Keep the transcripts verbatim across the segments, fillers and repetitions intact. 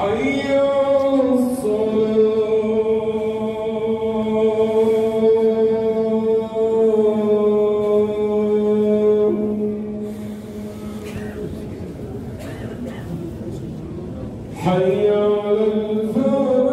حي على الفلاح.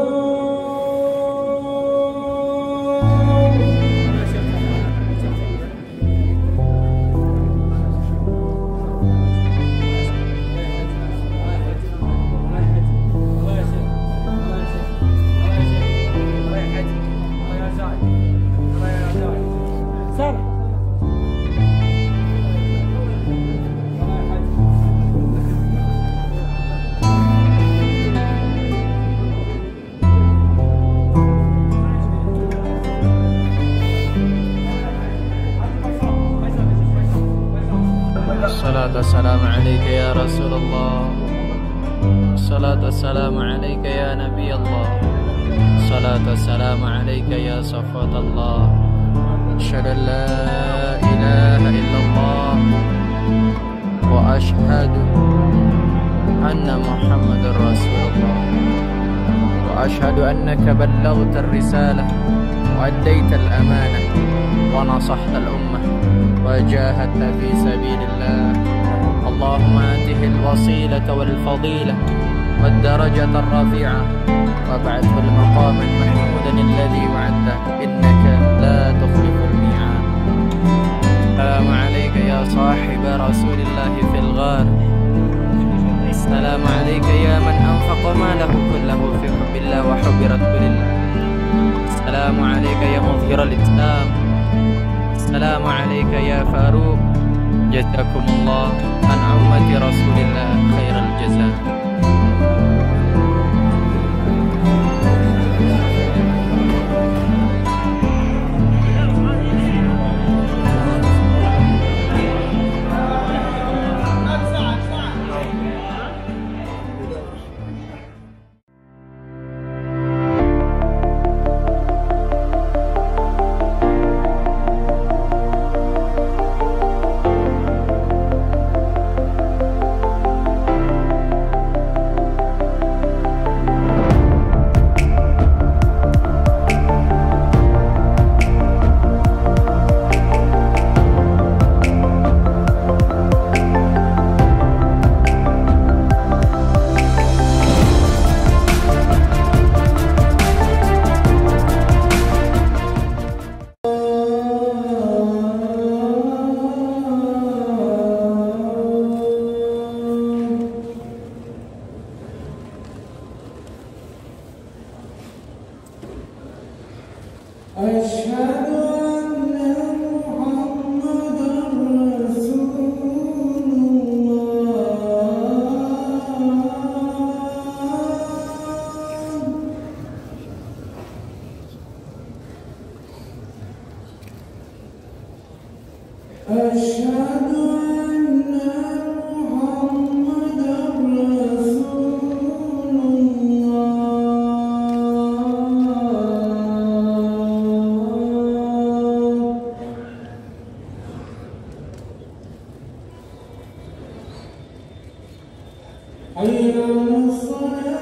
الصلاة والسلام عليك يا رسول الله. الصلاة والسلام عليك يا نبي الله. الصلاة والسلام عليك يا صفوة الله. أشهد أن لا إله إلا الله وأشهد أن محمد رسول الله، وأشهد أنك بلغت الرسالة وأديت الأمانة ونصحت الأمة وجاهدت في سبيل الله. اللهم آته الوسيلة والفضيلة والدرجة الرفيعة وابعثه المقام المحمودا الذي وعدته إنك لا تخلف الميعاد. السلام عليك يا صاحب رسول الله في الغار. السلام عليك يا من أنفق ماله كله في حب الله وحب رسول الله. السلام عليك يا مظهر الإسلام. السلام عليك يا فاروق. جزاكم الله عن أمة رسول الله خير الجزاء. أشهد أن محمدًا رسول الله. أشهد أن محمدًا رسول الله. حي على الصلاة.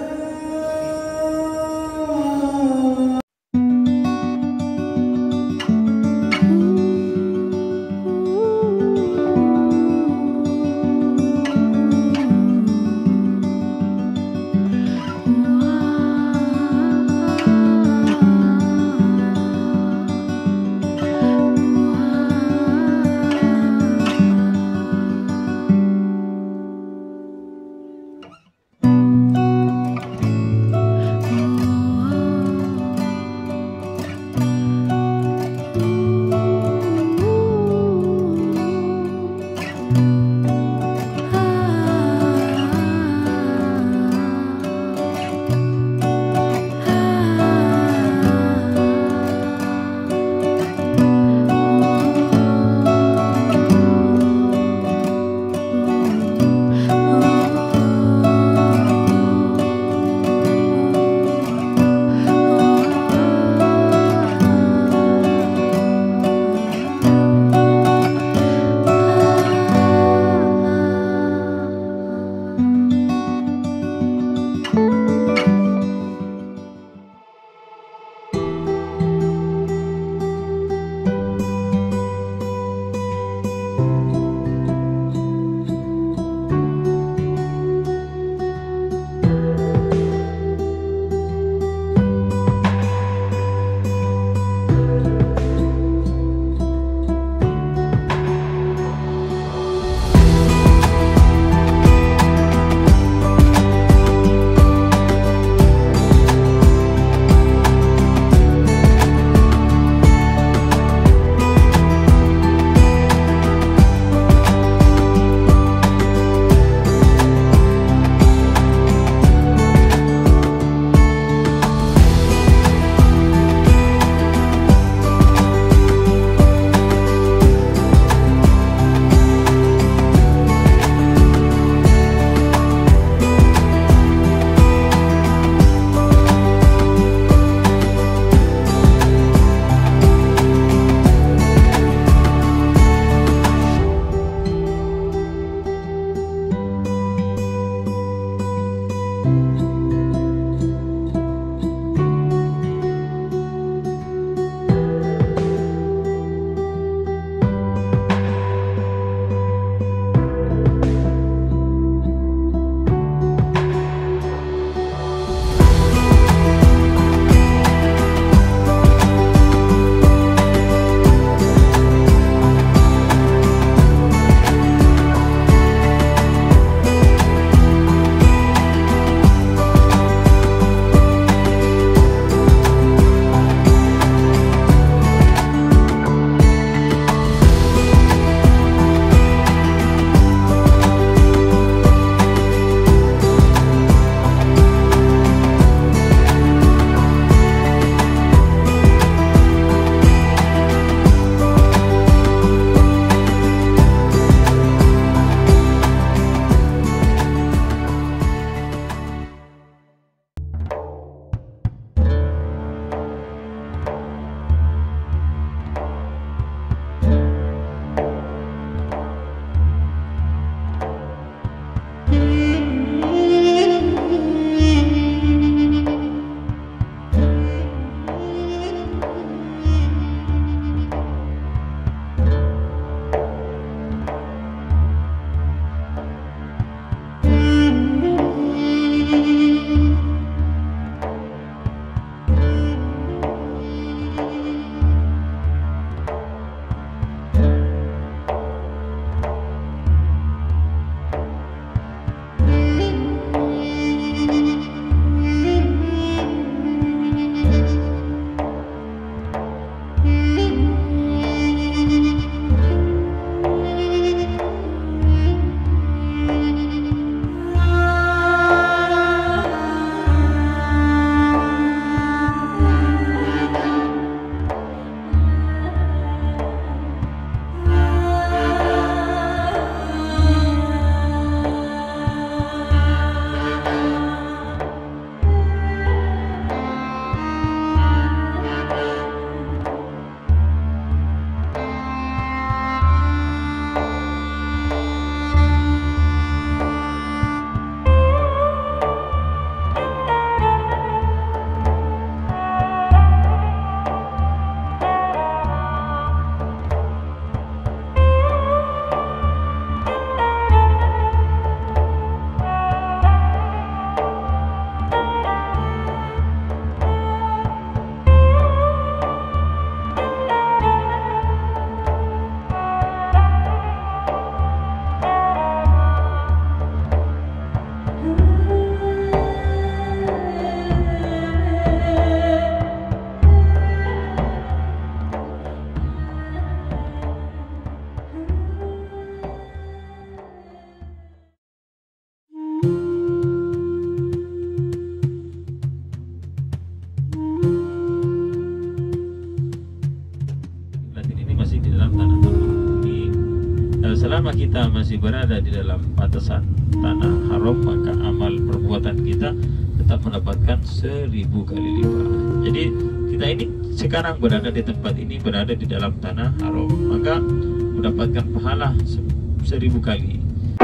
kita masih berada di dalam batasan tanah haram, maka amal perbuatan kita tetap mendapatkan seribu kali lipat. Jadi kita ini sekarang berada di tempat ini, berada di dalam tanah haram, maka mendapatkan pahala seribu kali.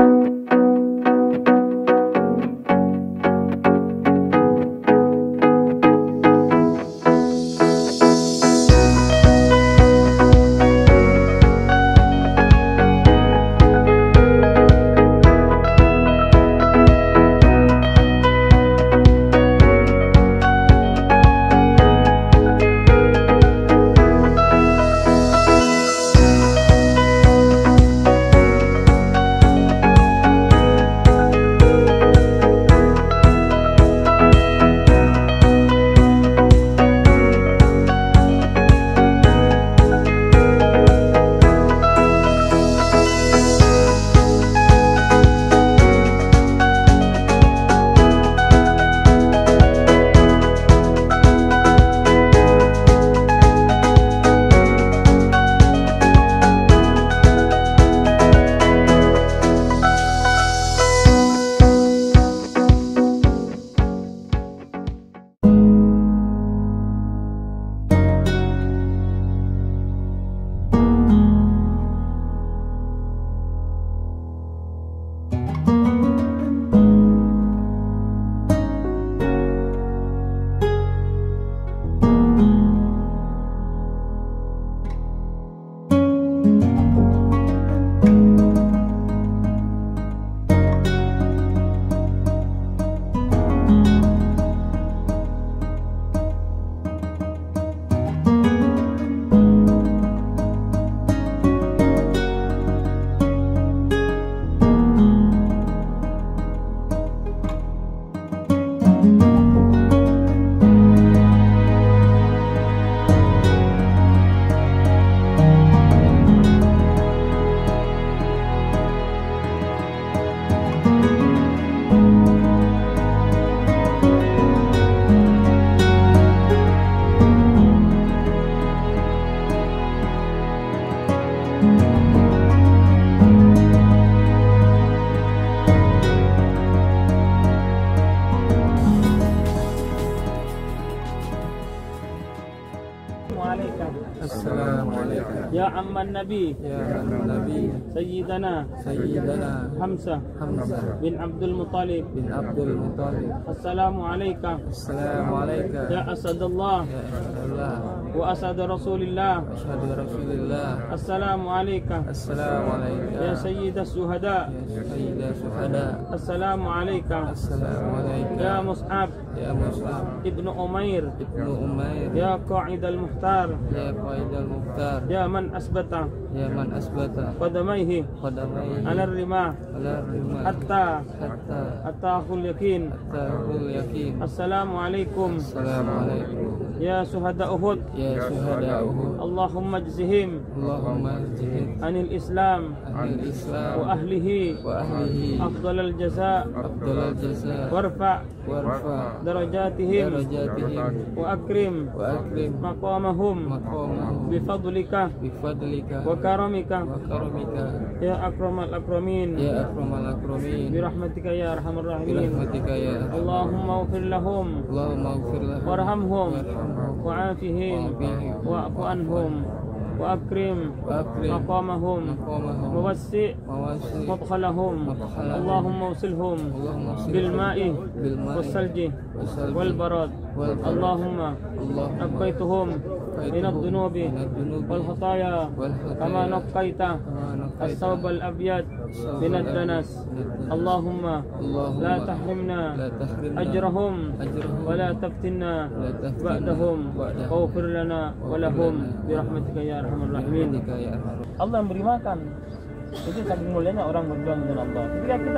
Assalamualaikum Ya amman nabi ya Nabi Sayyidana Sayyidana Hamzah Hamzah bin Abdul Muttalib. bin Abdul Muttalib. Assalamualaikum Assalamualaikum ya asadallah ya Allah wa asad rasulillah. asyhadu Rasulillah. Assalamualaikum Assalamualaikum ya sayyidas suhada. ya Sayyidah Syuhada. Assalamualaikum Assalamualaikum ya Mus'ab ya Mus'ab ibnu Umair. ibnu Umair. Ya qa'id al-muhtar. ya Qaid al-Mukhtar. Ya man asbata ya man asbata qadamaihi qadamaihi ala rimah ala rimah hatta hatta atahul yakin. hatta qul yakin. Assalamualaikum Assalamualaikum ya suhada Uhud. ya syuhada Uhud. Allahumma jzihim Allahumma jihid anil Islam anil Islam wa ahlihi wa ahlihi afdalal jaza afdalal jaza warfa warfa darajatihim darajatihim wa akrim wa akrim maqamahum maqamahum bifadlika bifadlika wa karamika wa karamika ya akramal akramin ya akramal akramin birahmatika ya arhamar rahimin. birahmatika ya Allahumma ighfir lahum Allahumma ighfir lahum warhamhum warhamhum wa'afihim wa'afihim wa'fu anhum wa akrim wa akrim maqamahum maqamahum ووسع mawasi مدخلهم مدخلهم. اللهم اوصلهم اللهم وصلهم بالماء بالماء والثلج والثلج والبرد والبرد. اللهم اللهم نقيتهم من الذنوب من الذنوب والخطايا والخطايا كما نقيت كما نقيت الثوب الأبيض الثوب من الأبيض الدنس من الدنس. اللهم اللهم لا تحرمنا لا تحرمنا أجرهم أجرهم ولا تفتنا ولا تفتنا بعدهم بعدهم. واغفر لنا ولهم لنا. برحمتك يا أرحم الراحمين. birahmatika ya arhamar. Allah yang beri makan. Itu saking mulianya orang berjuang dengan Allah. Ketika kita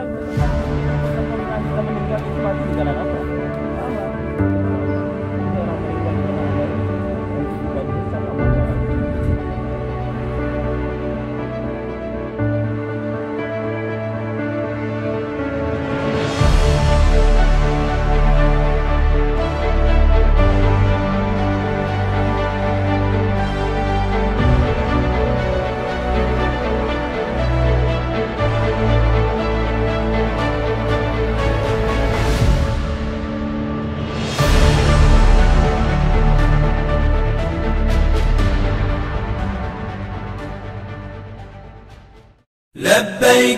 kita meninggal itu mati di jalan apa? Sama. Ini orang meninggal di jalan Allah. Juga bisa Allah.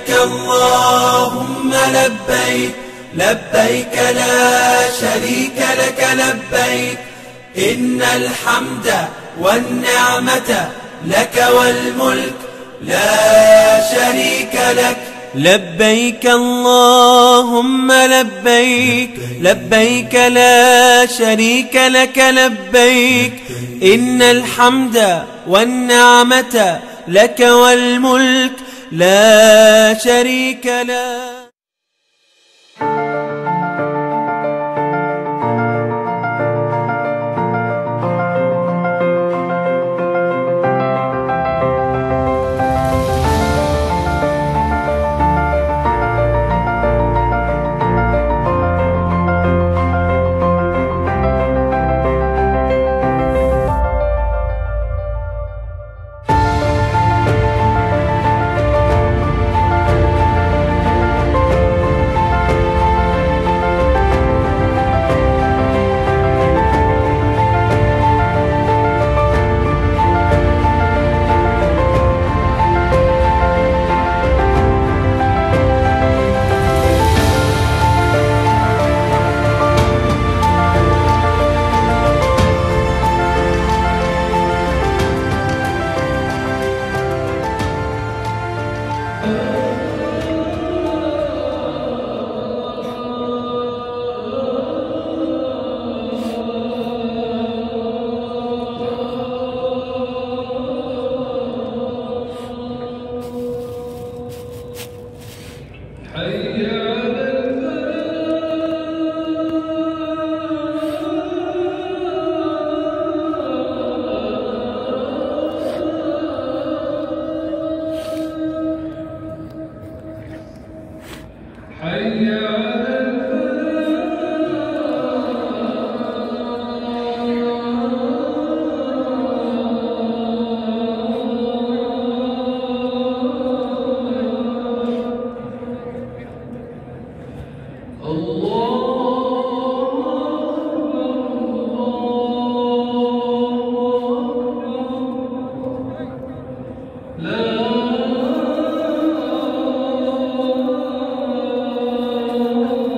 لبيك اللهم لبيك لبيك لا شريك لك لبيك إن الحمد والنعمة لك والملك لا شريك لك. لبيك اللهم لبيك لبيك لا شريك لك لبيك إن الحمد والنعمة لك والملك لا شريك لك. لا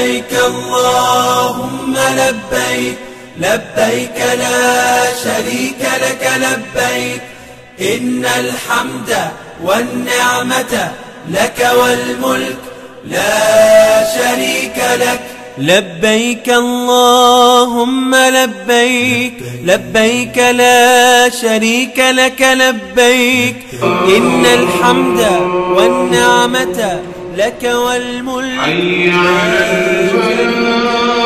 لبيك اللهم لبيك لبيك لا شريك لك لبيك إن الحمد والنعمة لك والملك لا شريك لك لبيك اللهم لبيك لبيك لا شريك لك لبيك إن الحمد والنعمة لك والملك حي على الفلاح.